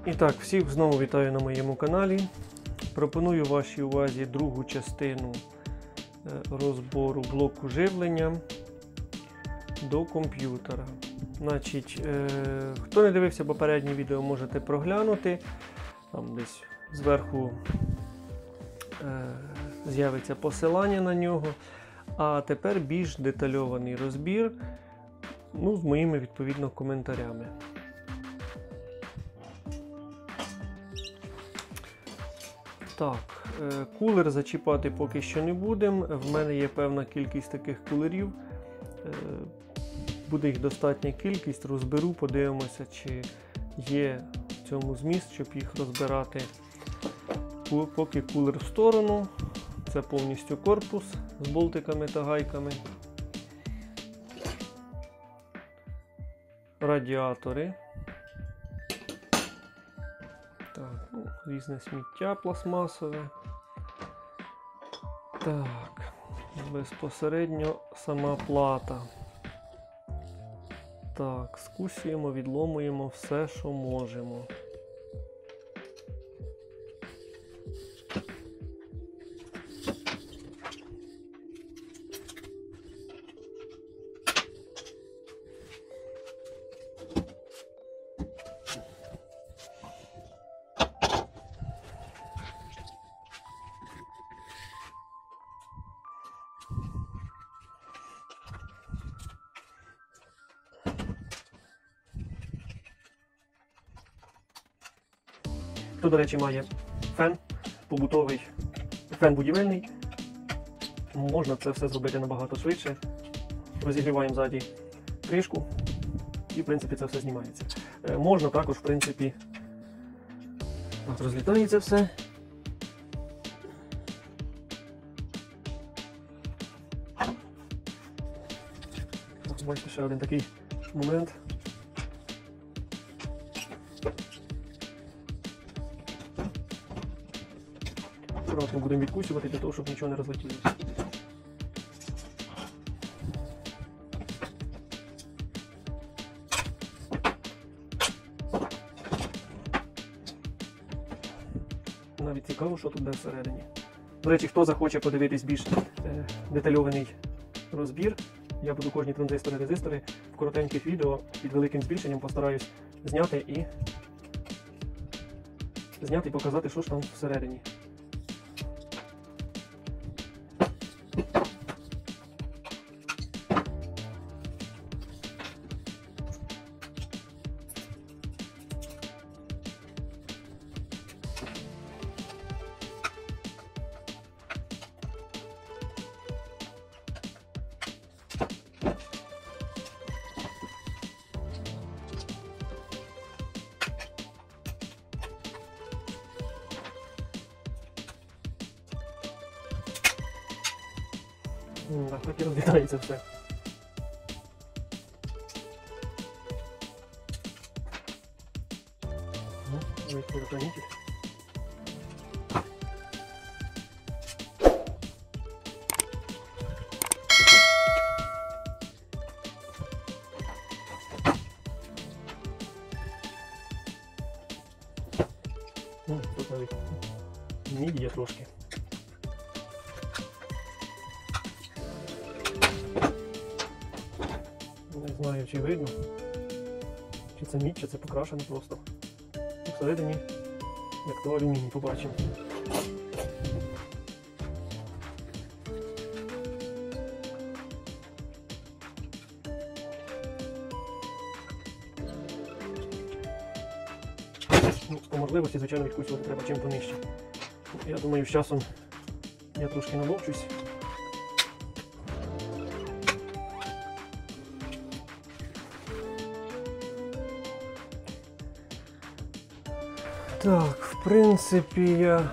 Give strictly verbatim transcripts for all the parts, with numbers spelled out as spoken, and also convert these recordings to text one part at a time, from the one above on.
І так, всіх знову вітаю на моєму каналі. Пропоную вашій увазі другу частину розбору блоку живлення до комп'ютера. Значить, е, хто не дивився попереднє відео, можете проглянути. Там десь зверху е, з'явиться посилання на нього. А тепер більш детальований розбір, ну, з моїми відповідно коментарями. Так, кулер зачіпати поки що не будемо. В мене є певна кількість таких кулерів. Буде їх достатня кількість, розберу, подивимося, чи є в цьому зміст, щоб їх розбирати. Поки кулер в сторону. Це повністю корпус з болтиками та гайками. Радіатори. Так, ну, різне сміття пластмасове. Так, безпосередньо сама плата. Так, скусуємо, відломуємо все, що можемо. Хто, до речі, має фен побутовий, фен будівельний, можна це все зробити набагато швидше. Розігріваємо ззаді кришку і, в принципі, це все знімається. Е, можна також, в принципі, так, розлітається все. Так, бачите, ще один такий момент. Акуратно будемо відкусювати для того, щоб нічого не розлетілося. Навіть цікаво, що тут де всередині. До речі, хто захоче подивитись більш е, детальований розбір, я буду кожні транзистори-резистори в коротеньких відео під великим збільшенням постараюсь зняти і зняти і показати, що ж там всередині. Так, так і розлітається все. Ну, давайте перепlanіть. Ну, тут навіть мідь є трошки. Не знаю, чи видно, чи це мідь, чи це покрашено просто. І всередині, як то алюміній, побачимо. Ну, по можливості, звичайно, відкусувати треба чим понижче. Я думаю, з часом я трошки наловчусь. Так, в принципі, я...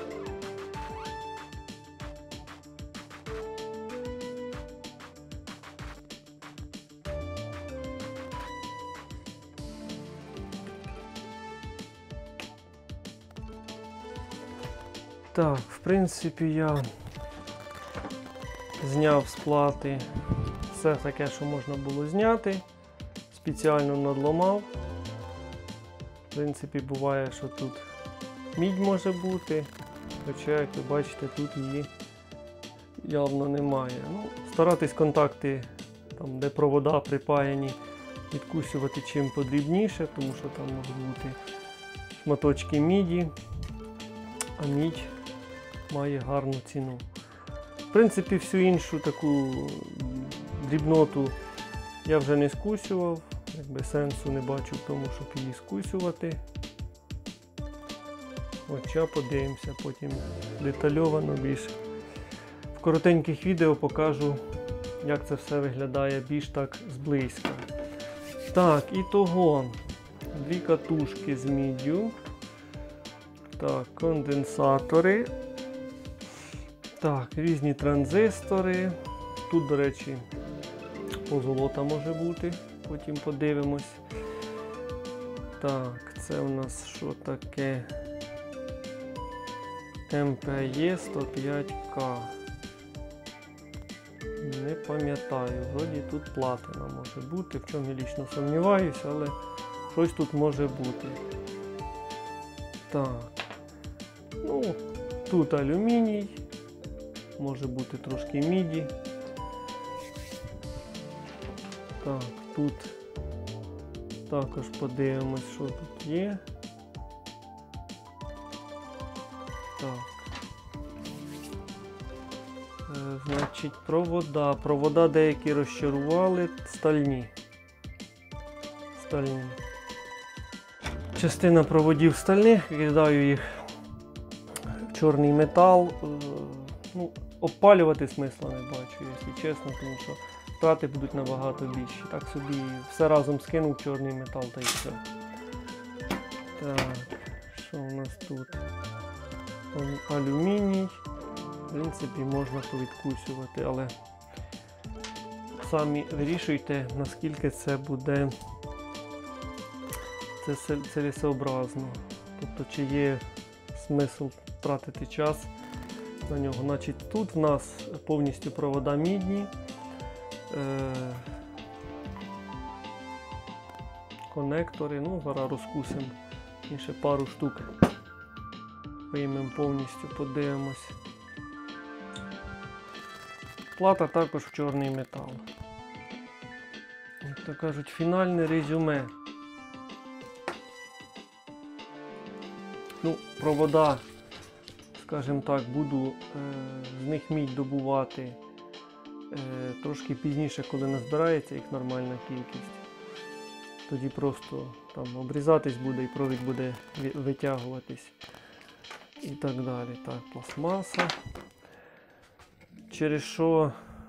Так, в принципі, я зняв з плати все таке, що можна було зняти. Спеціально надламав. В принципі, буває, що тут мідь може бути, хоча, як ви бачите, тут її явно немає. Ну, старатись контакти, там, де провода припаяні, відкусювати чим подрібніше, тому що там можуть бути шматочки міді, а мідь має гарну ціну. В принципі, всю іншу таку дрібноту я вже не скусював, якби сенсу не бачу в тому, щоб її скусювати. Хоча подивимося потім детальовано більше. В коротеньких відео покажу, як це все виглядає більш так зблизька. Так, і того дві катушки з міддю. Так, конденсатори. Так, різні транзистори. Тут, до речі, позолота може бути, потім подивимось. Так, це у нас що таке? ем пе е сто п'ять ка. Не пам'ятаю, вроді тут платина може бути, в чому я лічно сумніваюся, але щось тут може бути. Так, ну, тут алюміній, може бути трошки міді. Так, тут також подивимось, що тут є. Так. Е, значить, провода. Провода деякі розчарували, стальні. Стальні. Частина проводів стальних, кидаю їх в чорний метал. Е, ну, опалювати смисла не бачу, якщо чесно, тому що втрати будуть набагато більші. Так собі все разом скинув чорний метал та й все. Так, що у нас тут? Алюміній. В принципі, можна повідкусювати, але самі вирішуйте, наскільки це буде це цілесообразно. Тобто, чи є смисл тратити час на нього. Значить, тут в нас повністю провода мідні. Е конектори, ну, зараз розкусимо і ще пару штук. Виймемо повністю, подивимось. Плата також в чорний метал. Як то кажуть, фінальне резюме. Ну, провода, скажімо так, буду е, з них мідь добувати е, трошки пізніше, коли назбирається їх нормальна кількість. Тоді просто там обрізатись буде і провід буде витягуватись. І так далі. Так, пластмаса. Через що,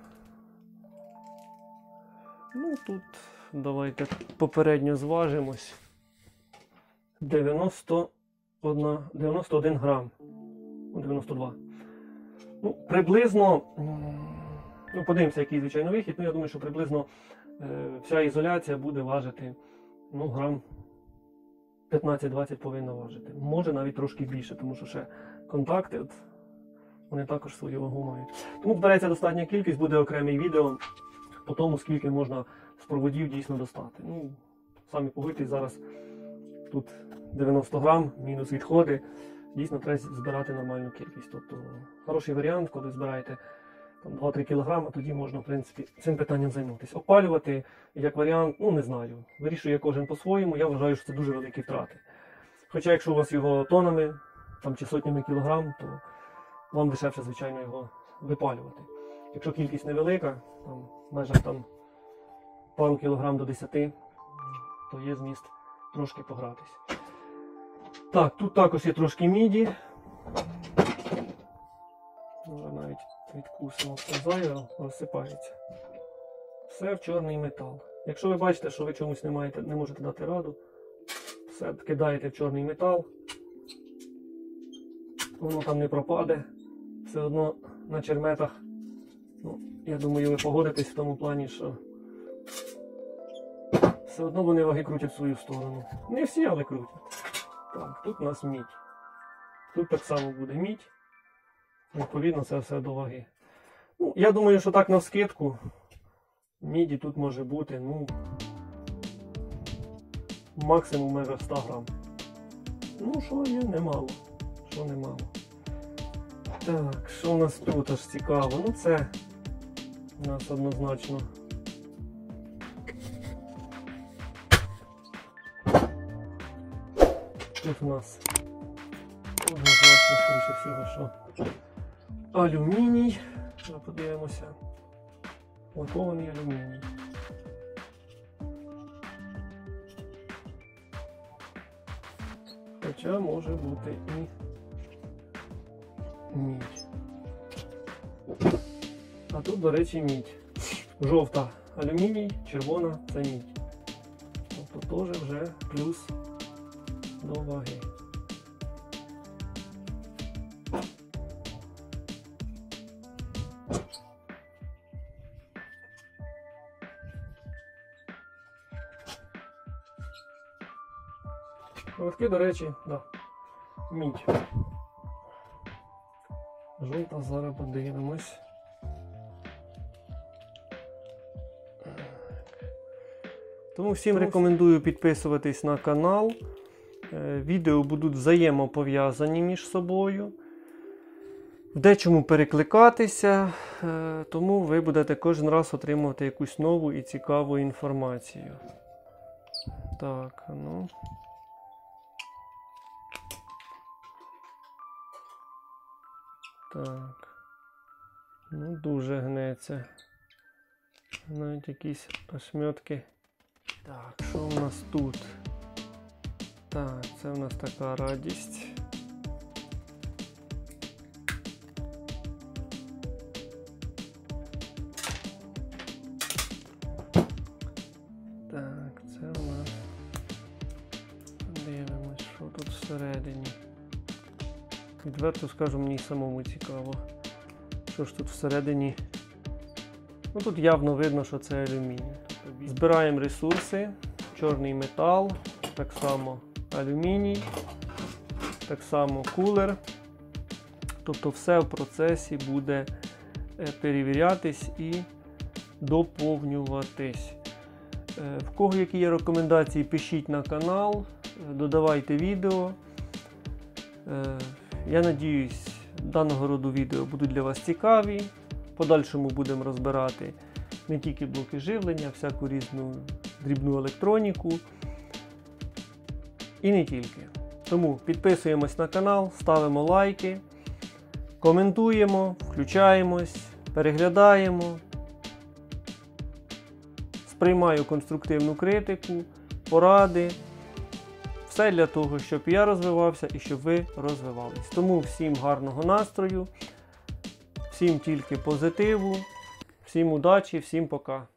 ну тут давайте попередньо зважимось. дев'яносто один грам. дев'яносто два. Ну, приблизно, ну подивимося, який звичайно вихід, ну я думаю, що приблизно е, вся ізоляція буде важити, ну, грам п'ятнадцять-двадцять повинна важити. Може навіть трошки більше, тому що ще контакти, от, вони також свою вагу мають. Тому збереться достатня кількість, буде окреме відео по тому, скільки можна з проводів дійсно достати. Ну, самі погодьтесь, зараз тут дев'яносто грам, мінус відходи. Дійсно треба збирати нормальну кількість. Тобто хороший варіант, коли збираєте два-три кілограми, тоді можна, в принципі, цим питанням займатися. Опалювати, як варіант, ну не знаю. Вирішує кожен по-своєму, я вважаю, що це дуже великі втрати. Хоча якщо у вас його тонами там, чи сотнями кілограм, то вам дешевше, звичайно, його випалювати. Якщо кількість невелика, там, в межах там, пару кілограм до десяти, то є зміст трошки погратись. Так, тут також є трошки міді. Може навіть відкусимо, все зайве, розсипається. Все в чорний метал. Якщо ви бачите, що ви чомусь не, маєте, не можете дати раду, все кидаєте в чорний метал, воно там не пропаде. Все одно на черметах, ну, я думаю, ви погодитесь в тому плані, що все одно вони ваги крутять в свою сторону. Не всі, але крутять. Так, тут у нас мідь. Тут так само буде мідь. Відповідно, це все до ваги. Ну, я думаю, що так навскидку міді тут може бути, ну, максимум межах ста грам. Ну, що є, немало. Що немало. Так, що у нас тут аж цікаво? Ну це у нас однозначно. Тут у нас однозначно, скоріше всього, що алюміній. Ми подивимося. Лакований алюміній. Хоча може бути і мідь. А тут, до речі, мідь. Жовта алюміній, червона це мідь. Тобто теж вже плюс до ваги. Проводки, до речі, да. Мідь. Жовта, зараз подивимось. Тому всім рекомендую підписуватись на канал. Відео будуть взаємопов'язані між собою. В дечому перекликатися, тому ви будете кожен раз отримувати якусь нову і цікаву інформацію. Так, ну. Так. Ну, дуже гнеться. Навіть якісь ошметки. Так, що у нас тут? Так, це у нас така радість. Так, це у нас. Дивимось, що тут всередині. Відверто скажу, мені самому цікаво, що ж тут всередині. Ну, тут явно видно, що це алюміній. Збираємо ресурси, чорний метал, так само алюміній, так само кулер. Тобто все в процесі буде перевірятись і доповнюватись. В кого які є рекомендації, пишіть на канал, додавайте відео. Я надіюсь, даного роду відео будуть для вас цікаві. В подальшому будемо розбирати не тільки блоки живлення, всяку різну дрібну електроніку. І не тільки. Тому підписуємось на канал, ставимо лайки, коментуємо, включаємось, переглядаємо. Сприймаю конструктивну критику, поради. Все для того, щоб я розвивався і щоб ви розвивались. Тому всім гарного настрою, всім тільки позитиву, всім удачі, всім пока.